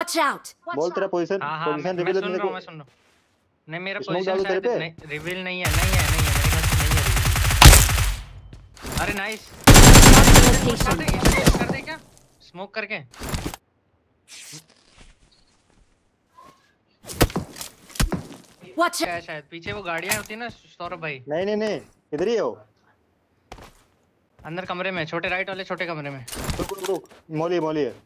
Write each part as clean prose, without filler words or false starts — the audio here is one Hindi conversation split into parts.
Watch out! बोल तेरा पोजीशन पोजीशन रिवील मैं मेरे को। सुन रहा हूँ। नहीं मेरा स्मोक पोजीशन डालूं तेरे पे? नहीं रिवील नहीं है मेरे ख्याल से नहीं है रिवील। अरे नाइस कर दे क्या स्मोक करके। Watch out! शायद पीछे वो गाड़ियां होती है ना सौरभ भाई। नहीं इधर ही हो। अंदर कमरे में छोटे राइट वाले छोटे कमरे में। रुक मौली है।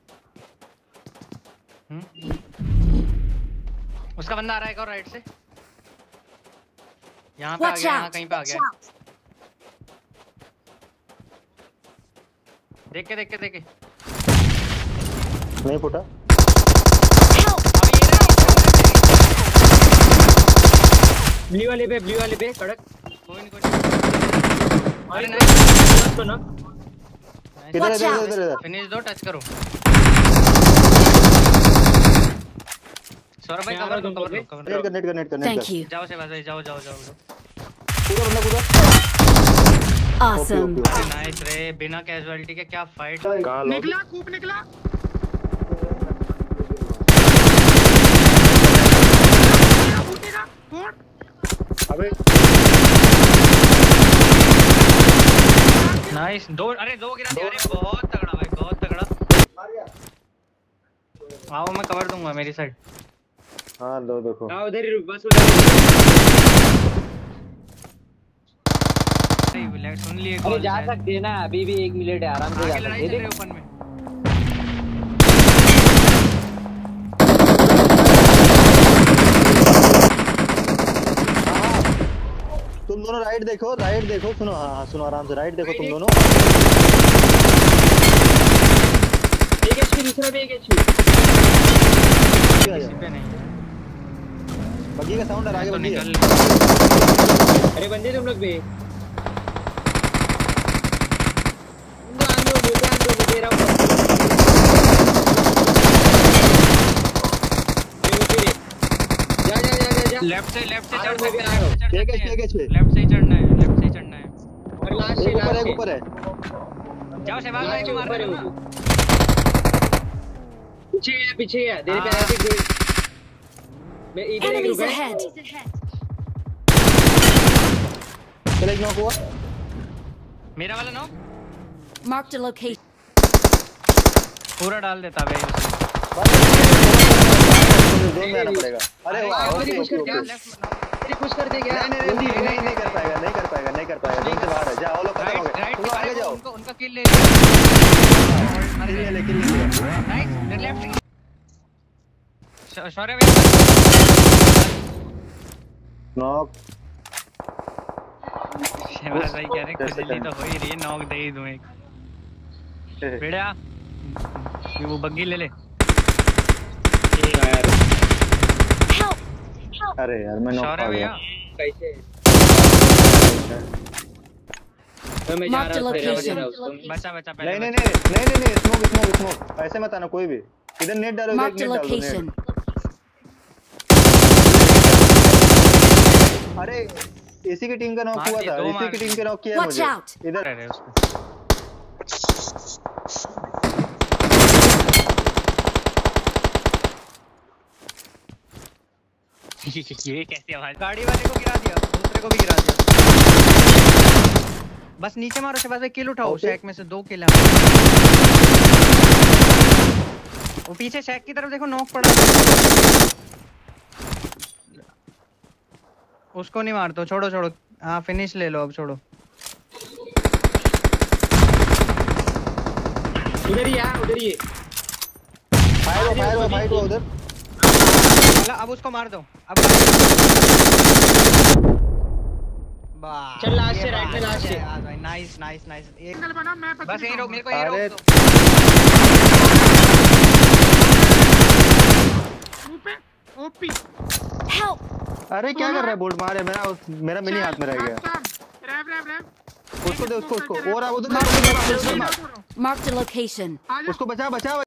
उसका बंदा आ रहा है एक और राइट से। यहाँ पे आ गया यहाँ कहीं पे आ गया। देख के नहीं फुटा। ब्लू वाले पे कड़क। कोई नहीं अरे नाइस तो ना। इधर फिनिश दो टच करो। सौरभ भाई कवर नेट कर। Thank you. जाओ से भाई जाओ पूरा बंदा कूदा। Awesome. नाइस रे बिना कैजुअलिटी के क्या फाइट। निकला कूप निकला। अबे नाइस दो गिरा दिया। अरे बहुत तगड़ा भाई बहुत तगड़ा। आओ मैं कवर दूंगा मेरी साइड। हां लो देखो। हां उधर ही बस उधर सुन लिए अरे जा सकते हैं ना अभी भी 1 मिनट है आराम से जा सकते हैं। ओपन में तुम दोनों राइट देखो सुनो। हाँ सुनो आराम से राइट देखो तुम दोनों। एक एचपी दूसरा भी एक एचपी। किसी पे नहीं बग्गी का साउंड आ रहा है। बग्गी निकल। अरे बंदे तुम लोग भी दे रहा हूँ। जा लेफ्ट से चढ़ सकते हैं। लेफ्ट से ही चढ़ना है और लास्ट ऊपर है। जाओ शहबाज भाई को मार दो ना। पीछे है तेरे पे आके मैं इधर एक Enemies रुका। ahead! चले नॉक हुआ। मेरा वाला नो Marked a location. पूरा डाल देता भाई। जोन में आना पड़ेगा। अरे वाह कुछ कर दे क्या। नहीं कर पाएगा जोन से बाहर है। जाओ लोग खत्म हो गए। तुम लोग आगे जाओ। उनका किल ले किल ले। नाइस लेफ्ट शौर्य भाई नॉक। शहबाज भाई कह रहे खुजली तो हो ही रही है। नॉक दे ही दूं एक बेड़ा। ये वो बग्गी ले Help! अरे यार मैं नॉक शौर्य आ गया। भैया कैसे तो मैं जा Marked a रहा location. हूं। बचा पहले नहीं स्मोक ऐसे मत आना कोई भी। इधर नेट डालो। Marked a location. अरे एसी की टीम का नॉक हुआ था। एसी की टीम के नॉक किया है Watch मुझे। out! इधर रहे उसको। ये कैसी आवाज। गाड़ी वाले को गिरा दिया दूसरे को भी गिरा दिया। बस नीचे मारो शहबाज भाई किल उठाओ। शैक में से 2 किल है। वो पीछे शैक की तरफ देखो नॉक पड़ा। उसको नहीं मार दो। छोड़ो हाँ फिनिश ले लो अब। छोड़ो उधर ही फायर हुआ उधर। अब उसको मार दो। अब चल लास्ट से राइट में लास्ट से। नाइस एक बस यही रोक मेरे को यही अरे रोक दो। OP Help! अरे क्या कर रहा है बोल्ट मारे। मेरा मिनी हाथ में रह गया। रैव उसको दे उसको और उधर Marked a location. उसको बचा